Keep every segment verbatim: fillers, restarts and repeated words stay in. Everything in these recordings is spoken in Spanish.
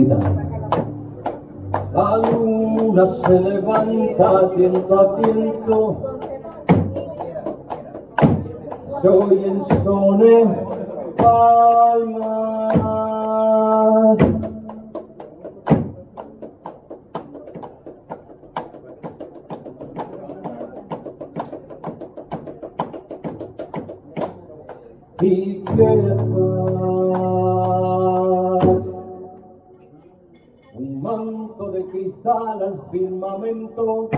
Navidad. La luna se levanta tiento a tiento, se oyen sones, palmas. Y quejas, un manto de cristal al firmamento.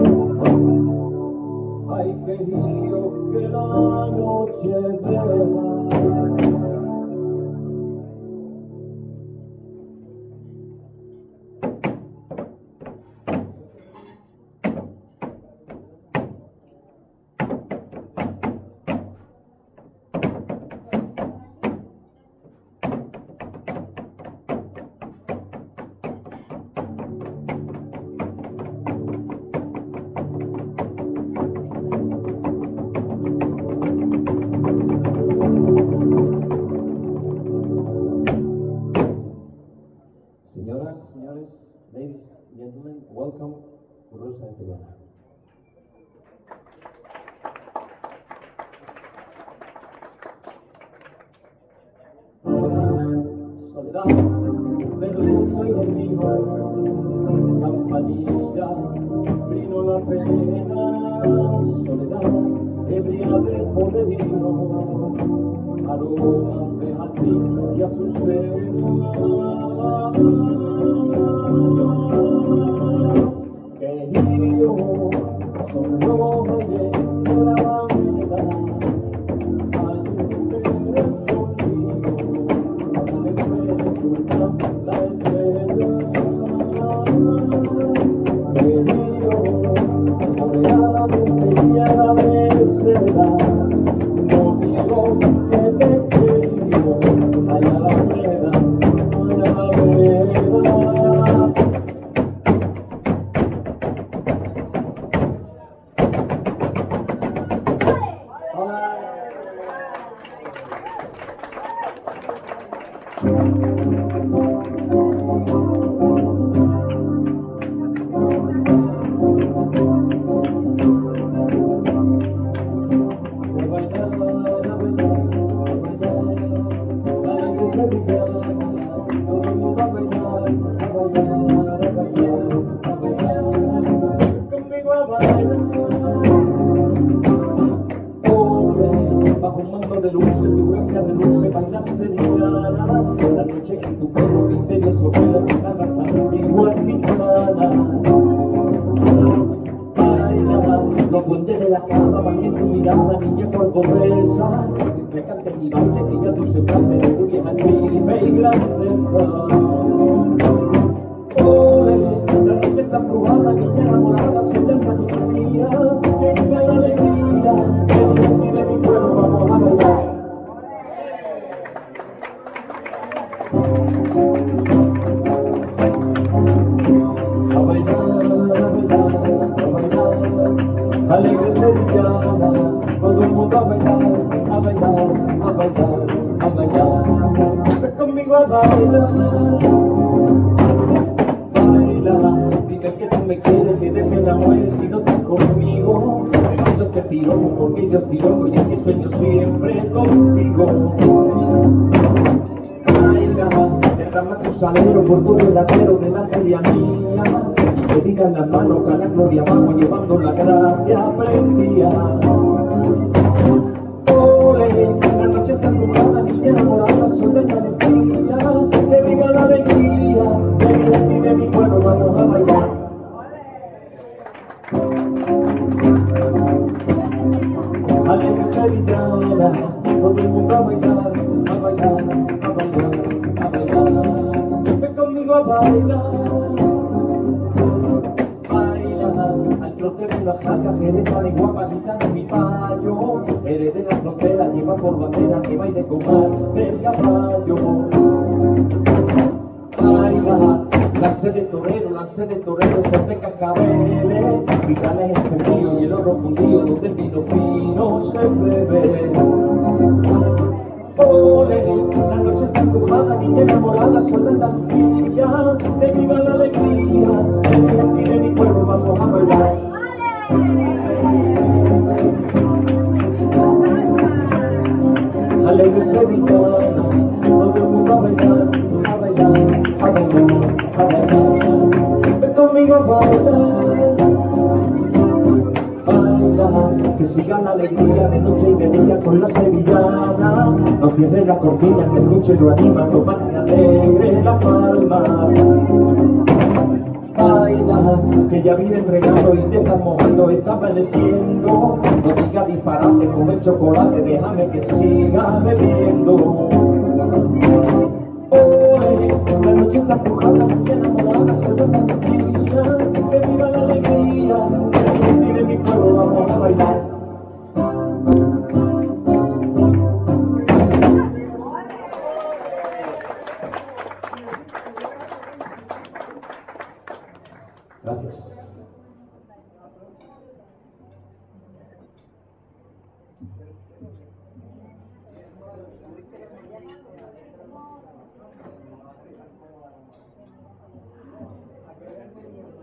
Ay, qué giro que la noche deja. Señoras, señores, ladies and gentlemen, welcome to Rosa De Triana. Soledad, verle soy enemigo, campanilla, trino la pena. Soledad, ebria de poderío, aroma de jardín y azucena. Que yo son los reyes de la bandera, hay un mujer conmigo, amanecer resulta la estrella. Que yo, amoreadamente y a la vez será, no niego que te quiero, allá la rueda, allá la rueda. Bajo un manto de luces, tu gracia de luces, baila sevillana. La noche en tu pelo misterioso pelo, la raza antigua gitana. Baila, los puentes de la cama, baila en tu mirada, niña cordobesa. Entre cantes y baile, brilla tu semblante de tu vieja estirpe y grandeza. Ole, la noche está embrujada, niña enamorada, soy el canto mía, que viva la alegría, que de ti de mi pueblo vamos a bailar. A bailar, a bailar, a bailar, alegre sevillana, todo el mundo a bailar, a bailar, a bailar, a bailar. Ven conmigo a bailar. Dime que tú me quieres, que de pena mueres si no estás conmigo. Me mando este piropo porque yo estoy loco y es que sueño siempre contigo. Baila, derrama tu salero por tu relatero de la feria mía. Y que digan las manos que a la gloria vamos llevando la gracia prendida. Ole, la noche está embrujada, niña enamorada, soy de Andalucía. Que viva la alegría, de mi gente y de mi pueblo vamos a bailar. Alegre sevillana, todo el mundo a bailar, a bailar, a bailar, a bailar. Ven conmigo a bailar. Al trote de una flaca que eres tan guapa, gitana mi payo. Eres de la frontera, lleva por bandera que baile con mar del caballo. Baila, lance de torero, lance de torero, son de cascabeles. Vitales encendidos y el oro fundido, donde el vino fino se bebe. Ole, la noche está empujada, niña enamorada, sol de Andalucía, que viva la alegría, de mi gente y de mi pueblo vamos a bailar. Alegre sevillana, todo el mundo a bailar, a bailar, a bailar, a bailar. Ven conmigo a bailar, baila, que siga la alegría de noche y de día con la sevillana. No cierres la cortina, que el noche lo anima, tomar alegre la palma. Baila, que ya viene entregando y te estás mojando, está amaneciendo. No digas disparate, come chocolate, déjame que siga bebiendo. Ole, la noche está empujada, niña enamorada, sol de Andalucía, que viva la alegría, de mi gente y de mi pueblo vamos a bailar. Gracias.